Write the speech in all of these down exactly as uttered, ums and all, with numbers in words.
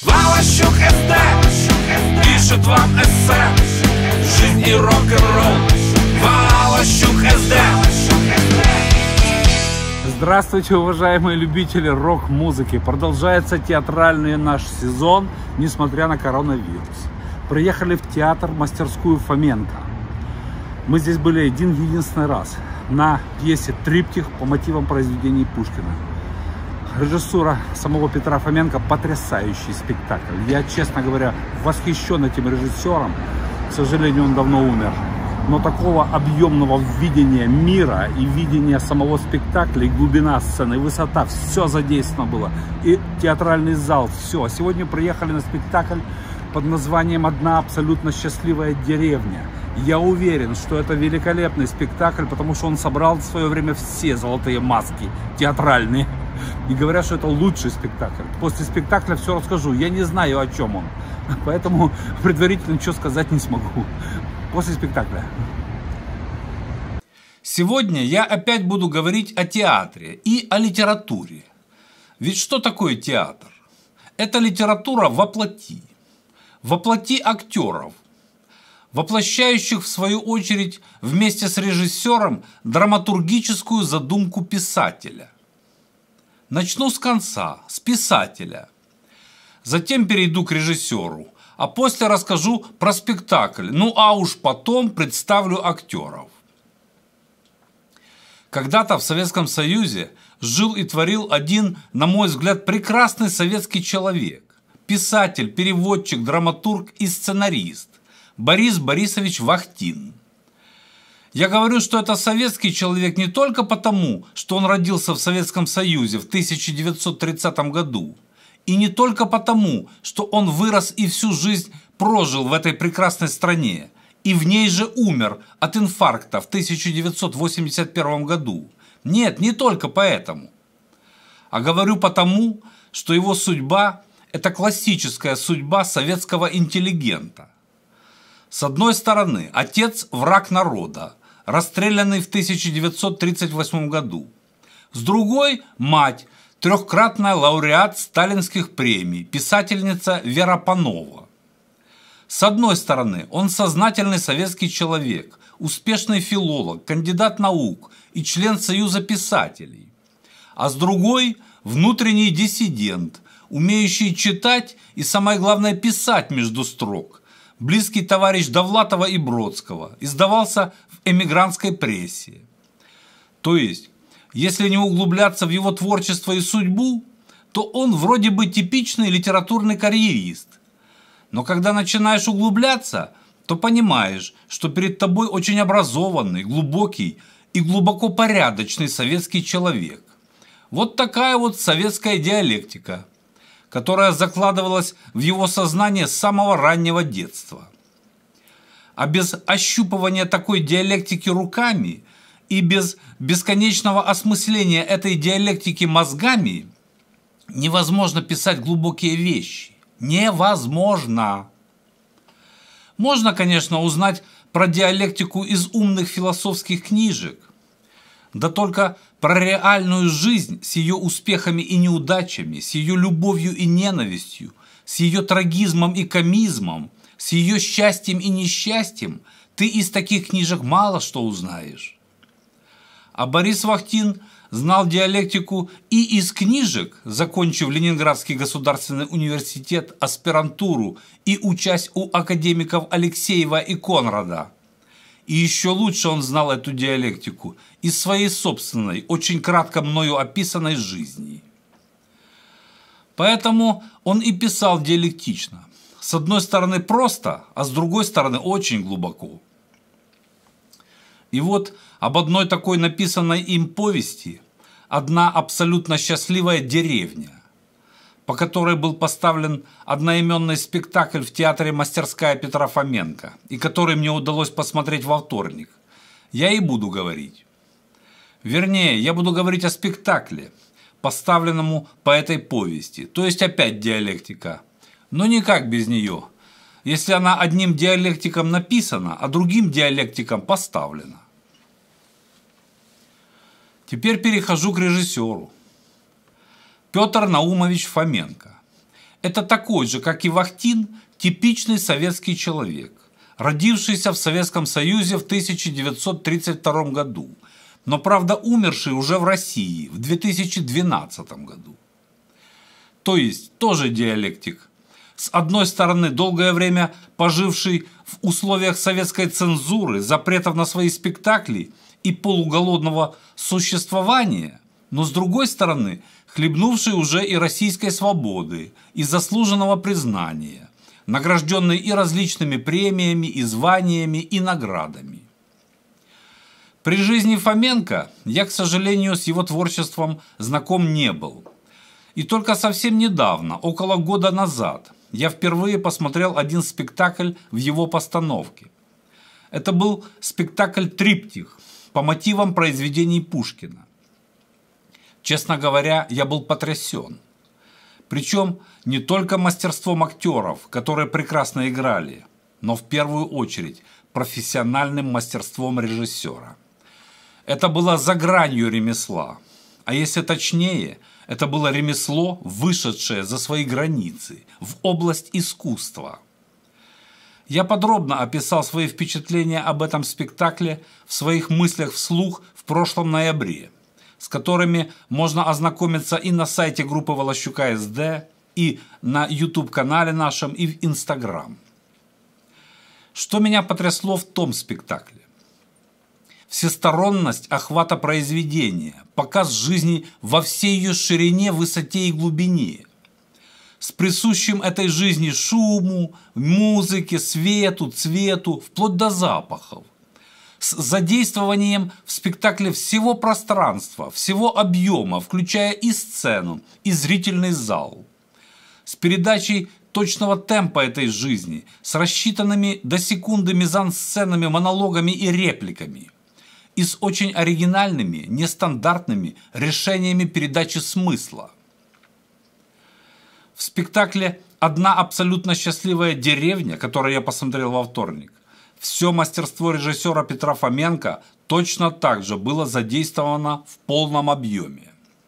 Валащук СД пишет вам эссе. Жизнь и рок-н-ролл. Валащук СД. Здравствуйте, уважаемые любители рок-музыки. Продолжается театральный наш сезон, несмотря на коронавирус. Приехали в театр «Мастерскую Фоменко». Мы здесь были один единственный раз на пьесе «Триптих» по мотивам произведений Пушкина. Режиссура самого Петра Фоменко — потрясающий спектакль. Я, честно говоря, восхищен этим режиссером. К сожалению, он давно умер. Но такого объемного видения мира и видения самого спектакля, и глубина сцены, и высота, все задействовано было. И театральный зал, все. Сегодня приехали на спектакль под названием «Одна абсолютно счастливая деревня». Я уверен, что это великолепный спектакль, потому что он собрал в свое время все золотые маски театральные. И говорят, что это лучший спектакль. После спектакля все расскажу. Я не знаю, о чем он. Поэтому предварительно ничего сказать не смогу. После спектакля. Сегодня я опять буду говорить о театре и о литературе. Ведь что такое театр? Это литература воплоти. Воплоти актеров, воплощающих в свою очередь вместе с режиссером драматургическую задумку писателя. Начну с конца, с писателя. Затем перейду к режиссеру, а после расскажу про спектакль, ну а уж потом представлю актеров. Когда-то в Советском Союзе жил и творил один, на мой взгляд, прекрасный советский человек. Писатель, переводчик, драматург и сценарист Борис Борисович Вахтин. Я говорю, что это советский человек не только потому, что он родился в Советском Союзе в тысяча девятьсот тридцатом году, и не только потому, что он вырос и всю жизнь прожил в этой прекрасной стране, и в ней же умер от инфаркта в тысяча девятьсот восемьдесят первом году. Нет, не только поэтому. А говорю потому, что его судьба – это классическая судьба советского интеллигента. С одной стороны, отец – враг народа, расстрелянный в тысяча девятьсот тридцать восьмом году. С другой – мать, трехкратная лауреат сталинских премий, писательница Вера Панова. С одной стороны, он сознательный советский человек, успешный филолог, кандидат наук и член Союза писателей. А с другой – внутренний диссидент, умеющий читать и, самое главное, писать между строк. Близкий товарищ Довлатова и Бродского, издавался в эмигрантской прессе. То есть, если не углубляться в его творчество и судьбу, то он вроде бы типичный литературный карьерист. Но когда начинаешь углубляться, то понимаешь, что перед тобой очень образованный, глубокий и глубоко порядочный советский человек. Вот такая вот советская диалектика, которая закладывалась в его сознание с самого раннего детства. А без ощупывания такой диалектики руками и без бесконечного осмысления этой диалектики мозгами невозможно писать глубокие вещи. Невозможно. Можно, конечно, узнать про диалектику из умных философских книжек, да только про реальную жизнь с ее успехами и неудачами, с ее любовью и ненавистью, с ее трагизмом и комизмом, с ее счастьем и несчастьем ты из таких книжек мало что узнаешь. А Борис Вахтин знал диалектику и из книжек, закончив Ленинградский государственный университет, аспирантуру и учась у академиков Алексеева и Конрада. И еще лучше он знал эту диалектику из своей собственной, очень кратко мною описанной жизни. Поэтому он и писал диалектично. С одной стороны просто, а с другой стороны очень глубоко. И вот об одной такой написанной им повести «Одна абсолютно счастливая деревня», по которой был поставлен одноименный спектакль в театре «Мастерская» Петра Фоменко, и который мне удалось посмотреть во вторник, я и буду говорить. Вернее, я буду говорить о спектакле, поставленному по этой повести, то есть опять диалектика, но никак без нее, если она одним диалектиком написана, а другим диалектиком поставлена. Теперь перехожу к режиссеру. Петр Наумович Фоменко. Это такой же, как и Вахтин, типичный советский человек, родившийся в Советском Союзе в тысяча девятьсот тридцать втором году, но, правда, умерший уже в России в две тысячи двенадцатом году. То есть, тоже диалектик. С одной стороны, долгое время поживший в условиях советской цензуры, запретов на свои спектакли и полуголодного существования, но с другой стороны, хлебнувший уже и российской свободы, и заслуженного признания, награжденный и различными премиями, и званиями, и наградами. При жизни Фоменко я, к сожалению, с его творчеством знаком не был. И только совсем недавно, около года назад, я впервые посмотрел один спектакль в его постановке. Это был спектакль «Триптих» по мотивам произведений Пушкина. Честно говоря, я был потрясен. Причем не только мастерством актеров, которые прекрасно играли, но в первую очередь профессиональным мастерством режиссера. Это было за гранью ремесла, а если точнее, это было ремесло, вышедшее за свои границы, в область искусства. Я подробно описал свои впечатления об этом спектакле в своих мыслях вслух в прошлом ноябре, с которыми можно ознакомиться и на сайте группы Волощука эс дэ, и на ютуб-канале нашем, и в Инстаграм. Что меня потрясло в том спектакле? Всесторонность охвата произведения, показ жизни во всей ее ширине, высоте и глубине, с присущим этой жизни шуму, музыке, свету, цвету, вплоть до запахов, с задействованием в спектакле всего пространства, всего объема, включая и сцену, и зрительный зал, с передачей точного темпа этой жизни, с рассчитанными до секунды мизансценами, монологами и репликами, и с очень оригинальными, нестандартными решениями передачи смысла. В спектакле «Одна абсолютно счастливая деревня», которую я посмотрел во вторник, все мастерство режиссера Петра Фоменко точно так же было задействовано в полном объеме.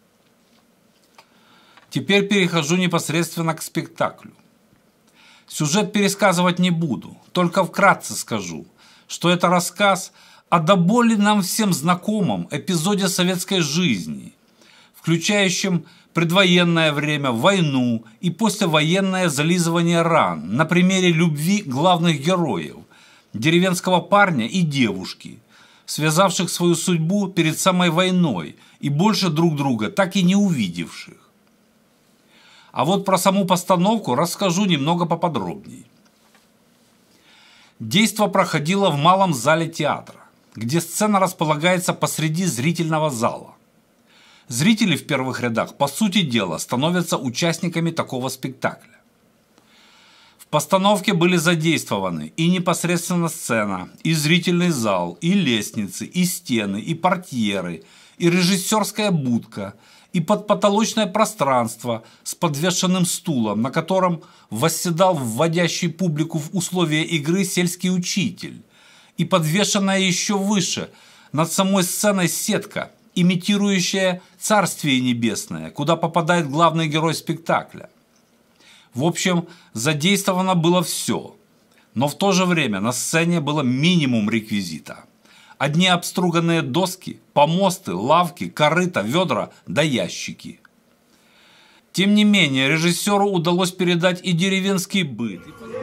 Теперь перехожу непосредственно к спектаклю. Сюжет пересказывать не буду, только вкратце скажу, что это рассказ о до боли нам всем знакомом эпизоде советской жизни, включающем предвоенное время, войну и послевоенное зализывание ран на примере любви главных героев, деревенского парня и девушки, связавших свою судьбу перед самой войной и больше друг друга так и не увидевших. А вот про саму постановку расскажу немного поподробнее. Действо проходило в малом зале театра, где сцена располагается посреди зрительного зала. Зрители в первых рядах, по сути дела, становятся участниками такого спектакля. В постановке были задействованы и непосредственно сцена, и зрительный зал, и лестницы, и стены, и портьеры, и режиссерская будка, и подпотолочное пространство с подвешенным стулом, на котором восседал вводящий публику в условия игры сельский учитель, и подвешенная еще выше, над самой сценой сетка, имитирующая Царствие Небесное, куда попадает главный герой спектакля. В общем, задействовано было все, но в то же время на сцене было минимум реквизита. Одни обструганные доски, помосты, лавки, корыта, ведра да ящики. Тем не менее, режиссеру удалось передать и деревенский быт,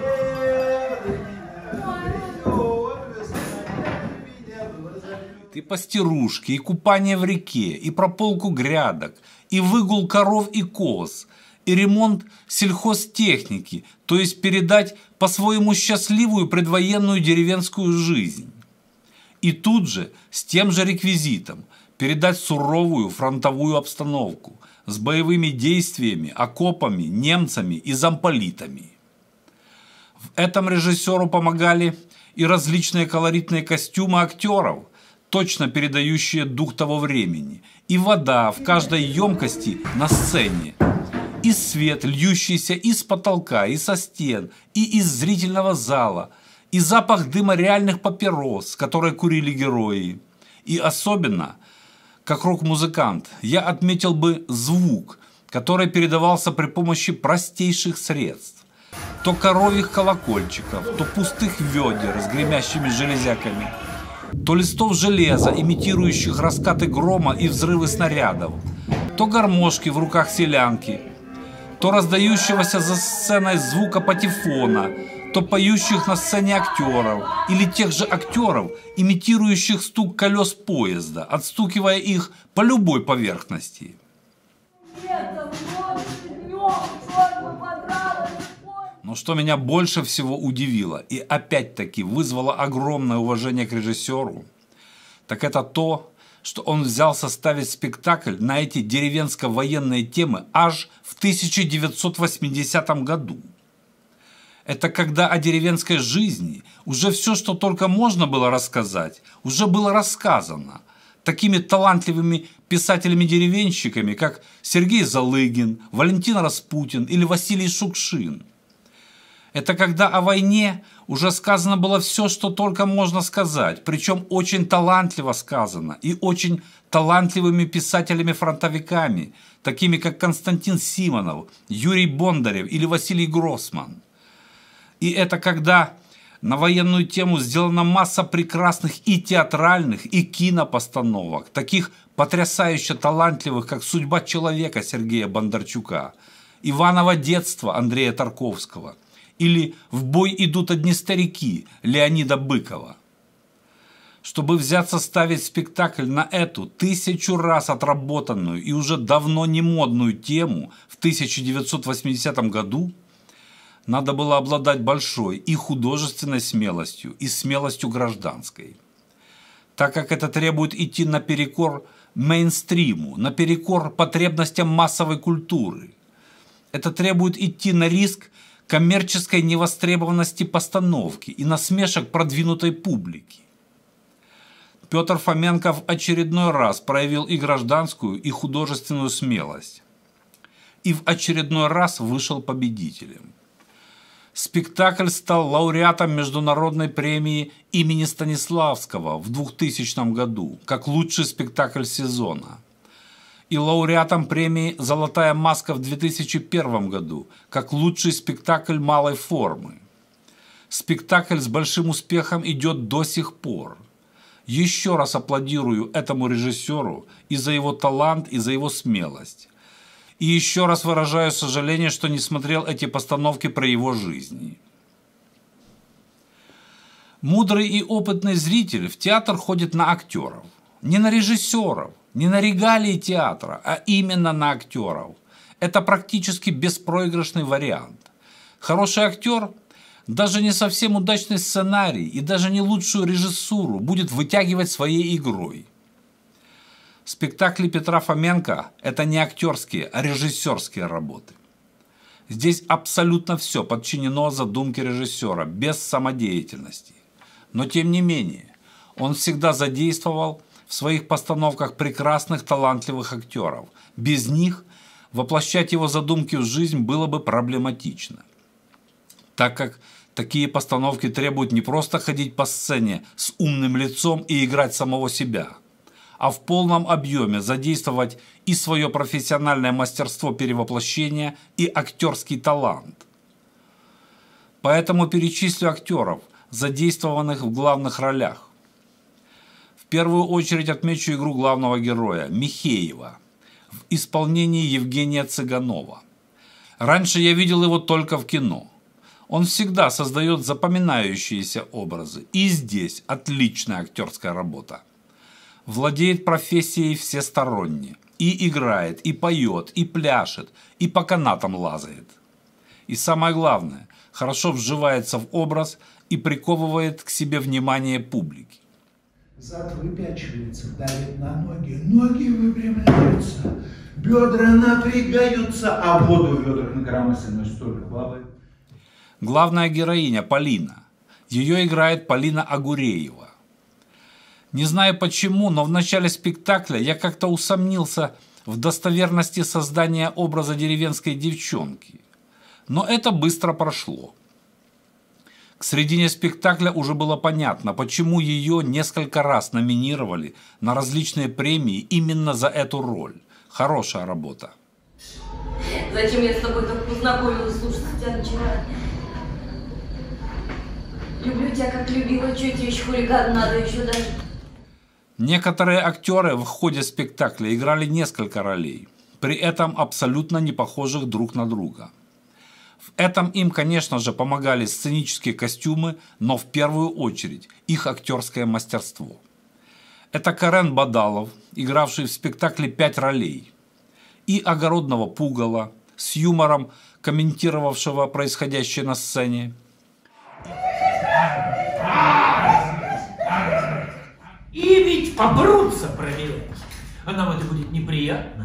и пастерушки, и купание в реке, и прополку грядок, и выгул коров и коз, и ремонт сельхозтехники, то есть передать по-своему счастливую предвоенную деревенскую жизнь. И тут же, с тем же реквизитом, передать суровую фронтовую обстановку с боевыми действиями, окопами, немцами и замполитами. В этом режиссеру помогали и различные колоритные костюмы актеров, точно передающие дух того времени, и вода в каждой емкости на сцене, и свет, льющийся из потолка, и со стен, и из зрительного зала, и запах дыма реальных папирос, которые курили герои. И особенно, как рок-музыкант, я отметил бы звук, который передавался при помощи простейших средств. То коровьих колокольчиков, то пустых ведер с гремящими железяками, то листов железа, имитирующих раскаты грома и взрывы снарядов, то гармошки в руках селянки, то раздающегося за сценой звука патефона, то поющих на сцене актеров, или тех же актеров, имитирующих стук колес поезда, отстукивая их по любой поверхности. Но что меня больше всего удивило и опять-таки вызвало огромное уважение к режиссеру, так это то, что он взялся ставить спектакль на эти деревенско-военные темы аж в тысяча девятьсот восьмидесятом году. Это когда о деревенской жизни уже все, что только можно было рассказать, уже было рассказано такими талантливыми писателями-деревенщиками, как Сергей Залыгин, Валентин Распутин или Василий Шукшин. Это когда о войне уже сказано было все, что только можно сказать, причем очень талантливо сказано и очень талантливыми писателями-фронтовиками, такими как Константин Симонов, Юрий Бондарев или Василий Гроссман. И это когда на военную тему сделана масса прекрасных и театральных, и кинопостановок, таких потрясающе талантливых, как «Судьба человека» Сергея Бондарчука, «Иваново детство» Андрея Тарковского, или «В бой идут одни старики» Леонида Быкова. Чтобы взяться ставить спектакль на эту тысячу раз отработанную и уже давно не модную тему в тысяча девятьсот восьмидесятом году, надо было обладать большой и художественной смелостью, и смелостью гражданской. Так как это требует идти наперекор мейнстриму, наперекор потребностям массовой культуры. Это требует идти на риск коммерческой невостребованности постановки и насмешек продвинутой публики. Петр Фоменко в очередной раз проявил и гражданскую, и художественную смелость. И в очередной раз вышел победителем. Спектакль стал лауреатом международной премии имени Станиславского в двухтысячном году как лучший спектакль сезона. И лауреатом премии «Золотая маска» в две тысячи первом году как лучший спектакль малой формы. Спектакль с большим успехом идет до сих пор. Еще раз аплодирую этому режиссеру и за его талант, и за его смелость. И еще раз выражаю сожаление, что не смотрел эти постановки про его жизнь. Мудрый и опытный зритель в театр ходит на актеров. Не на режиссеров, не на регалии театра, а именно на актеров. Это практически беспроигрышный вариант. Хороший актер, даже не совсем удачный сценарий и даже не лучшую режиссуру будет вытягивать своей игрой. Спектакли Петра Фоменко – это не актерские, а режиссерские работы. Здесь абсолютно все подчинено задумке режиссера, без самодеятельности. Но тем не менее, он всегда задействовал в своих постановках прекрасных талантливых актеров. Без них воплощать его задумки в жизнь было бы проблематично. Так как такие постановки требуют не просто ходить по сцене с умным лицом и играть самого себя, а в полном объеме задействовать и свое профессиональное мастерство перевоплощения, и актерский талант. Поэтому перечислю актеров, задействованных в главных ролях. В первую очередь отмечу игру главного героя Михеева в исполнении Евгения Цыганова. Раньше я видел его только в кино. Он всегда создает запоминающиеся образы, и здесь отличная актерская работа. Владеет профессией всесторонне, и играет, и поет, и пляшет, и по канатам лазает. И самое главное, хорошо вживается в образ и приковывает к себе внимание публики. Зад выпячивается, давит на ноги, ноги выпрямляются, бедра напрягаются, а воду в бедрах на коромысленно столько плавает. Главная героиня Полина. Ее играет Полина Агуреева. Не знаю почему, но в начале спектакля я как-то усомнился в достоверности создания образа деревенской девчонки. Но это быстро прошло. К середине спектакля уже было понятно, почему ее несколько раз номинировали на различные премии именно за эту роль. Хорошая работа. зачем я с тобой так познакомилась, слушать тебя начала. Люблю тебя, как любила, что тебе еще хулиган надо, еще даже. Некоторые актеры в ходе спектакля играли несколько ролей, при этом абсолютно не похожих друг на друга. В этом им, конечно же, помогали сценические костюмы, но в первую очередь их актерское мастерство. Это Карен Бадалов, игравший в спектакле пять ролей, и огородного пугала, с юмором комментировавшего происходящее на сцене. И ведь побрутся проверять, а нам это будет неприятно.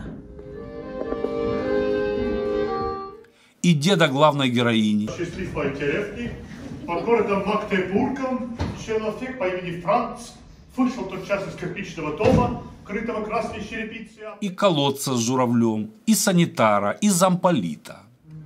И деда главной героини. Счастливый интересный. Под городом Магдебургом человек по имени Франц вышел тотчас из кирпичного дома, крытого красной черепицей. И колодца с журавлем, и санитара, и замполита.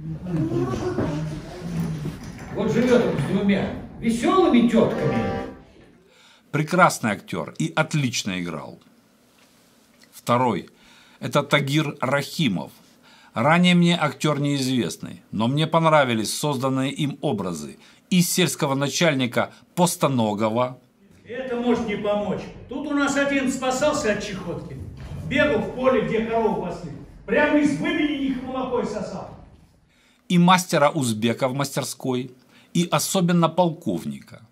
Вот живет он с двумя веселыми тетками. Прекрасный актер и отлично играл. Второй – это Тагир Рахимов. Ранее мне актер неизвестный, но мне понравились созданные им образы из сельского начальника Постоногова. Это может не помочь. Тут у нас один спасался от чехотки. Бегал в поле, где корову пасли. Прямо из выбеленных молоко и сосал. И мастера узбека в мастерской, и особенно полковника.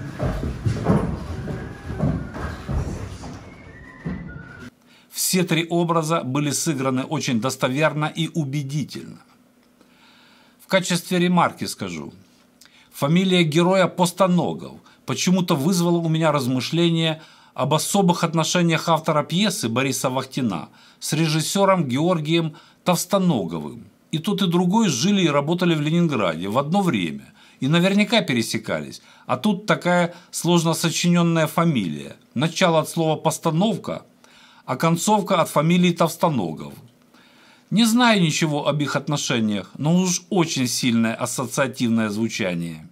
Все три образа были сыграны очень достоверно и убедительно. В качестве ремарки скажу. Фамилия героя Постоногов почему-то вызвала у меня размышления об особых отношениях автора пьесы Бориса Вахтина с режиссером Георгием Товстоноговым. И тот, и другой жили и работали в Ленинграде в одно время. И наверняка пересекались. А тут такая сложно сочиненная фамилия. Начало от слова «постановка», а концовка от фамилии Товстоногов. Не знаю ничего об их отношениях, но уж очень сильное ассоциативное звучание.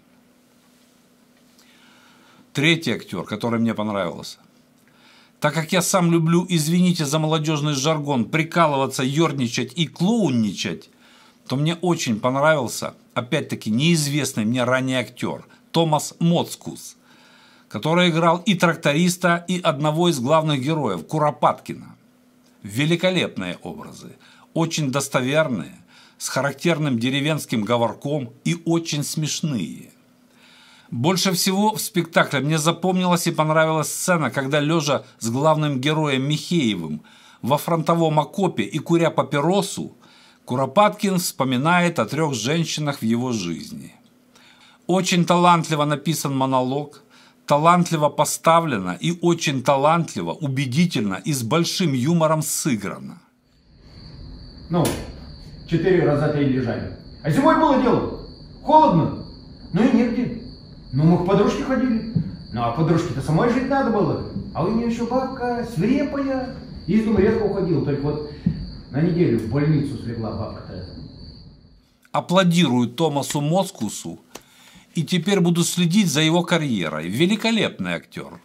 Третий актер, который мне понравился. Так как я сам люблю, извините за молодежный жаргон, прикалываться, ерничать и клоунничать, то мне очень понравился, опять-таки, неизвестный мне ранее актер Томас Моцкус, который играл и тракториста, и одного из главных героев, Куропаткина. Великолепные образы, очень достоверные, с характерным деревенским говорком и очень смешные. Больше всего в спектакле мне запомнилась и понравилась сцена, когда, лежа с главным героем Михеевым во фронтовом окопе и куря папиросу, Куропаткин вспоминает о трех женщинах в его жизни. Очень талантливо написан монолог, талантливо поставлено и очень талантливо, убедительно и с большим юмором сыграно. Ну, четыре раза три лежали. А зимой было дело. Холодно. Ну и негде. Ну, мы к подружке ходили. Ну, а подружке-то самой жить надо было. А у нее еще бабка свирепая. Из дома редко уходила. Только вот на неделю в больницу слегла бабка-то. Аплодирую Томасу Моцкусу. И теперь буду следить за его карьерой. Великолепный актер.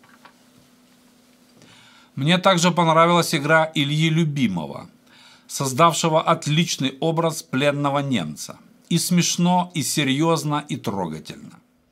Мне также понравилась игра Ильи Любимова, создавшего отличный образ пленного немца. И смешно, и серьезно, и трогательно.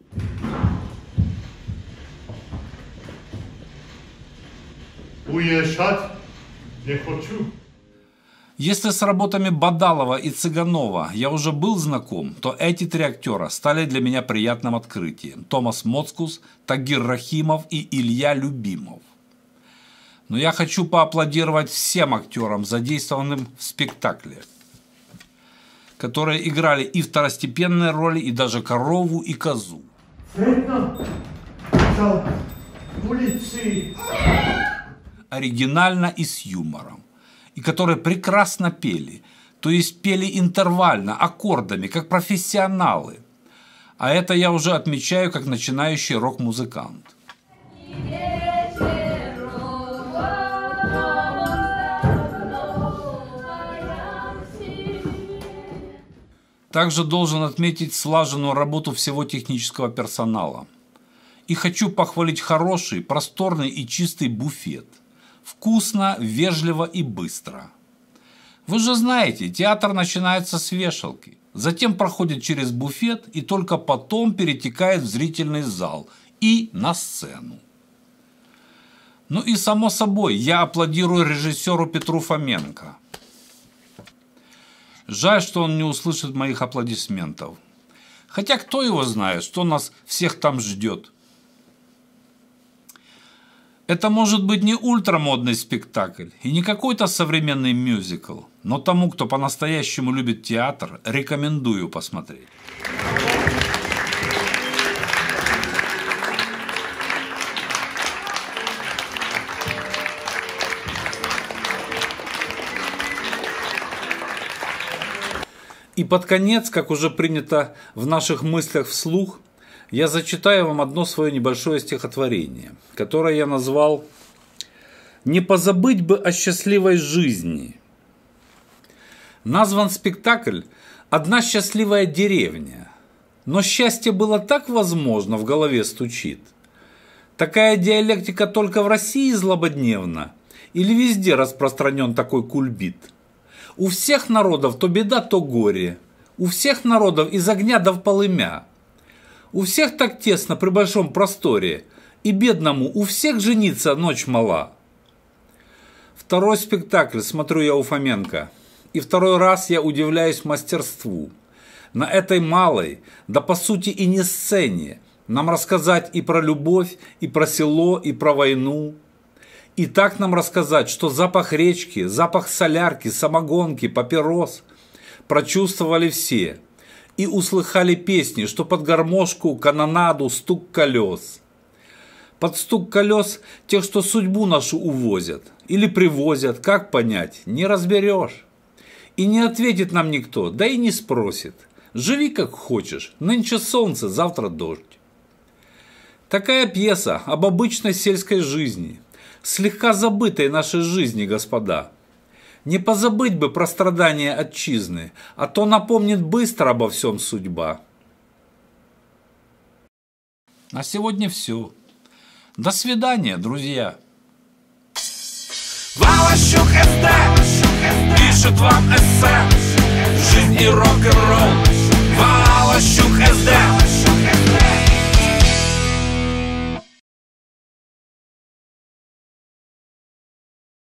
Уезжать не хочу. Если с работами Бадалова и Цыганова я уже был знаком, то эти три актера стали для меня приятным открытием. Томас Моцкус, Тагир Рахимов и Илья Любимов. Но я хочу поаплодировать всем актерам, задействованным в спектакле, которые играли и второстепенные роли, и даже корову, и козу. Оригинально и с юмором. И которые прекрасно пели, то есть пели интервально, аккордами, как профессионалы. А это я уже отмечаю как начинающий рок-музыкант. Также должен отметить слаженную работу всего технического персонала. И хочу похвалить хороший, просторный и чистый буфет. Вкусно, вежливо и быстро. Вы же знаете, театр начинается с вешалки, затем проходит через буфет и только потом перетекает в зрительный зал и на сцену. Ну и само собой, я аплодирую режиссеру Петру Фоменко. Жаль, что он не услышит моих аплодисментов. Хотя кто его знает, что нас всех там ждет. Это может быть не ультрамодный спектакль и не какой-то современный мюзикл, но тому, кто по-настоящему любит театр, рекомендую посмотреть. И под конец, как уже принято в наших мыслях вслух, я зачитаю вам одно свое небольшое стихотворение, которое я назвал «Не позабыть бы о счастливой жизни». Назван спектакль «Одна счастливая деревня», но счастье было так возможно, в голове стучит. Такая диалектика только в России злободневна или везде распространен такой кульбит? У всех народов то беда, то горе, у всех народов из огня до полымя. У всех так тесно при большом просторе, и бедному у всех жениться ночь мала. Второй спектакль смотрю я у Фоменко, и второй раз я удивляюсь мастерству. На этой малой, да по сути и не сцене, нам рассказать и про любовь, и про село, и про войну. И так нам рассказать, что запах речки, запах солярки, самогонки, папирос прочувствовали все. И услыхали песни, что под гармошку, канонаду, стук колес. Под стук колес тех, что судьбу нашу увозят или привозят, как понять, не разберешь. И не ответит нам никто, да и не спросит. Живи как хочешь, нынче солнце, завтра дождь. Такая пьеса об обычной сельской жизни, слегка забытой нашей жизни, господа. Не позабыть бы про страдания отчизны, а то напомнит быстро обо всем судьба. На сегодня все. До свидания, друзья. Валащук СД пишет вам эссе «Жизнь и рок-н-ролл». Валащук СД